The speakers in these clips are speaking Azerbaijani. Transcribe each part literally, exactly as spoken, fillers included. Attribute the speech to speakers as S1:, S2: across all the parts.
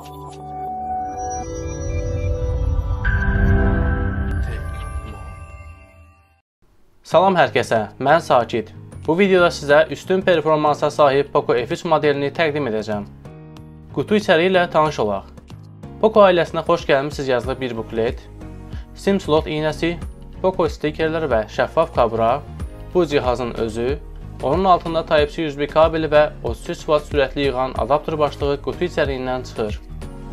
S1: Salam hər kəsə, mən Sakit. Bu videoda sizə üstün performansa sahib Poco F üç modelini təqdim edəcəm. Qutu içəriyi ilə tanış olaq. Poco ailəsinə xoş gəlmisiniz yazılı bir buklet, SIM slot iynəsi, Poco stikerlər və şəffaf kabra, bu cihazın özü, onun altında Type-C U S B kabeli və otuz üç watt sürətli yığan adapter başlığı qutu içəriyindən çıxır.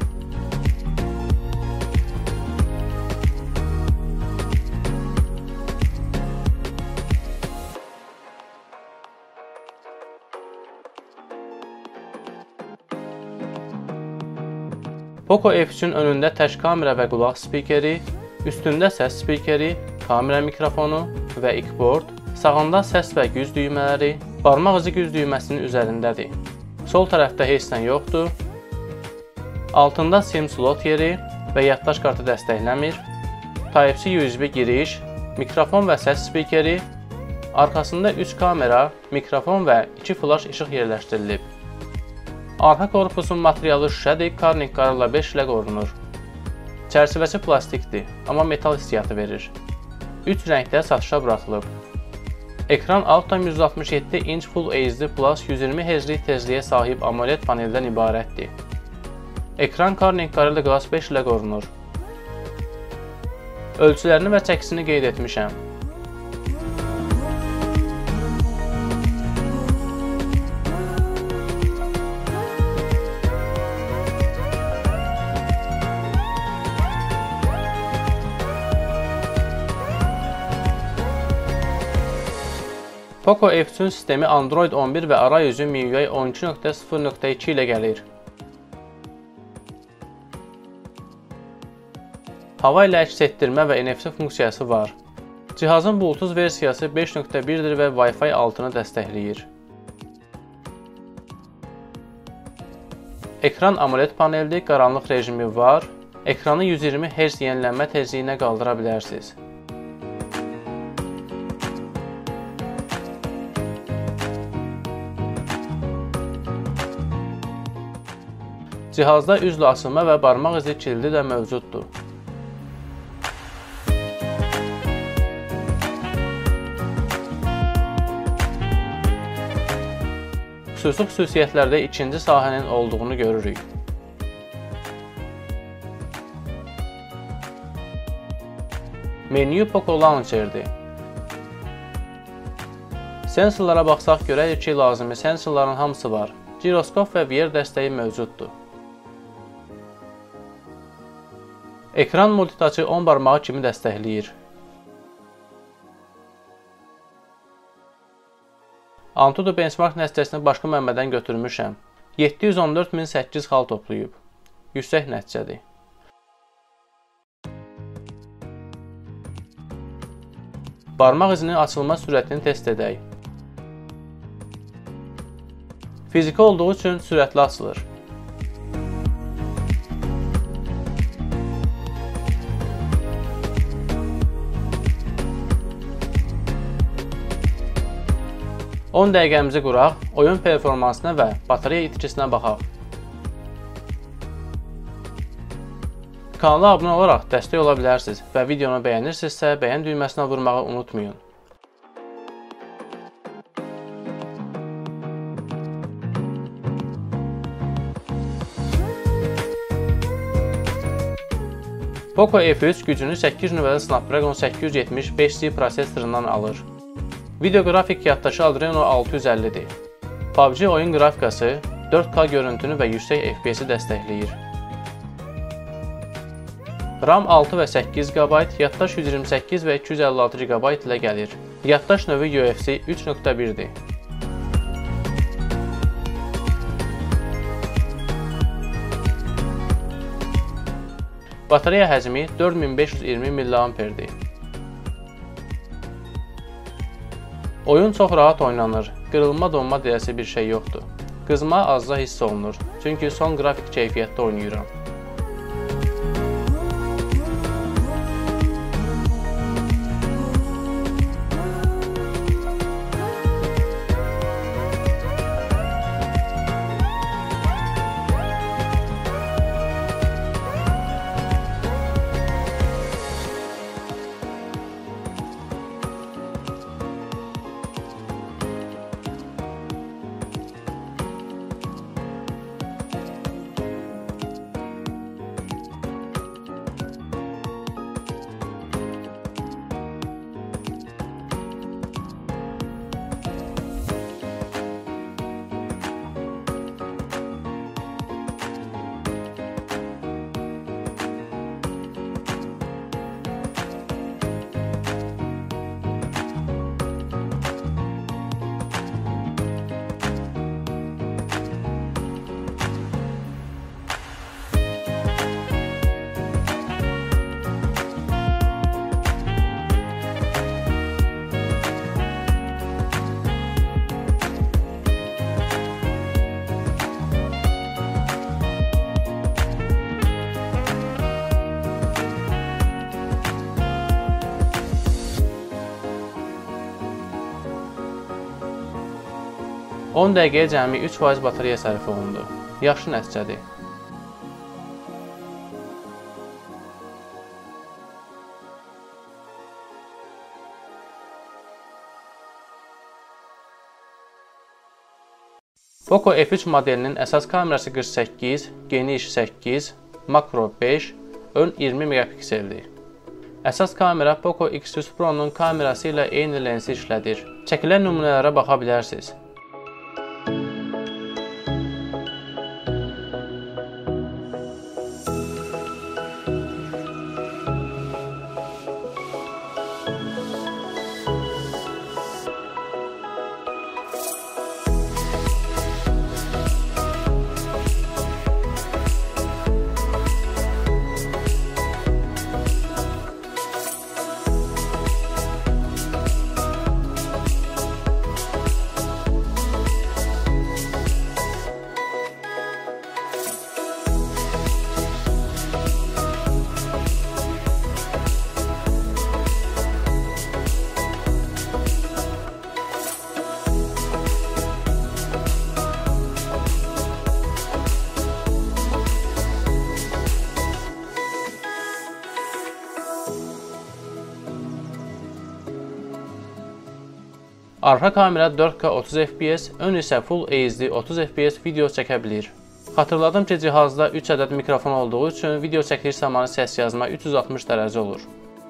S1: Poco F üçün önündə təş kamera və qulaq spikeri, üstündə səs spikeri, kamera mikrofonu və ikboard, sağında səs və güc düymələri, barmaq izi güc düyməsinin üzərindədir. Sol tərəfdə heç nə yoxdur. Altında SIM slot yeri və yaddaş kartı dəstəkləmir. Type-C U S B giriş, mikrofon və səs spikeri, arxasında üç kamera, mikrofon və iki flash işıq yerləşdirilib. Arxa korpusun materialı şüşədir, Corning Gorilla beş ilə qorunur. Çərçivəsi plastikdir, amma metal hissiyatı verir. üç rəngdə satışa buraxılıb. Ekran altı tam yüz altmış yeddi inç Full H D Plus yüz iyirmi hertzlik tezliyə sahib AMOLED paneldən ibarətdir. Ekran Corning Gorilla Glass beş ilə qorunur. Ölçülərini və çəkisini qeyd etmişəm. Poco F üçün sistemi Android on bir və arayüzü M I U I on iki nöqtə sıfır nöqtə iki ilə gəlir. Hava ilə əks etdirmə və N F C funksiyası var. Cihazın Bluetooth versiyası beş nöqtə birdir və Wi-Fi altını dəstəkləyir. Ekran AMOLED paneldir, qaranlıq rejimi var. Ekranı yüz iyirmi hertz yenilənmə tezliyinə qaldıra bilərsiniz. Cihazda üzlə açılma və barmaq izi kilidi də mövcuddur. Xüsusi xüsusiyyətlərdə ikinci sahənin olduğunu görürük. Menü Poco Launcher'dir. Sensorlara baxsaq görərik ki, lazımi sensorların hamısı var. Giroskop və V R dəstəyi mövcuddur. Ekran multitaçı on barmağı kimi dəstəkləyir. Antutu benchmark nəticəsini başqa mənbədən götürmüşəm. yeddi yüz on dörd min səkkiz yüz xal toplayıb. Yüksək nəticədir. Barmaq izinin açılma sürətini test edək. Fiziki olduğu üçün sürətli açılır. on dəqiqəmizi quraq, oyun performansına və batareya itkisinə baxaq. Kanala abunə olaraq dəstək ola bilərsiniz və videonu bəyənirsinizsə, bəyən düyməsinə vurmağı unutmayın. Poco F üç gücünü səkkiz nömrəli Snapdragon səkkiz yüz yetmiş beş C prosesorundan alır. Video qrafik yaddaşı Adreno altı yüz əllidir. P U B G oyun qrafikası dörd K görüntünü və yüksək F P S-i dəstəkləyir. RAM altı və səkkiz giqabayt, yaddaş yüz iyirmi səkkiz və iki yüz əlli altı giqabayt ilə gəlir. Yaddaş növü U F C üç nöqtə birdir. Batareya həcmi dörd min beş yüz iyirmi milliamperdir. Oyun çox rahat oynanır, qırılma donma deyəsi bir şey yoxdur. Qızma azca hiss olunur, çünki son qrafik keyfiyyətdə oynayıram. on dəqiqəyə cəmi üç faiz batareya sərf olundu. Yaxşı nəticədir. Poco F üç modelinin əsas kamerası qırx səkkiz, geniş səkkiz, makro beş, ön iyirmi megapikseldir. Əsas kamera Poco X üç Pro'nun kamerası ilə eyni lensi işlədir. Çəkilən nümunələrə baxa bilərsiniz. Arxa kamera dörd K otuz F P S, ön isə Full H D otuz F P S video çəkə bilir. Xatırladım ki, cihazda üç ədəd mikrofon olduğu üçün video çəkiliş zamanı səs yazma üç yüz altmış dərəcə olur.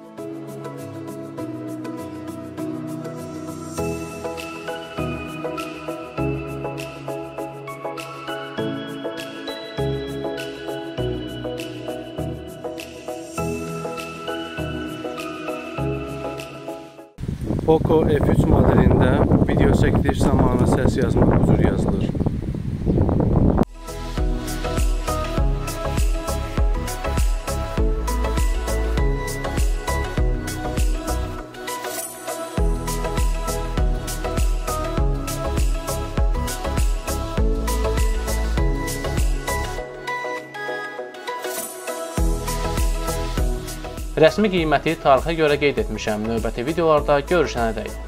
S2: Poco F üç modelində video çəkiliş zamanı səs yazma bu cür yazılır.
S1: Rəsmi qiyməti tarixə görə qeyd etmişəm. Növbəti videolarda görüşənədək.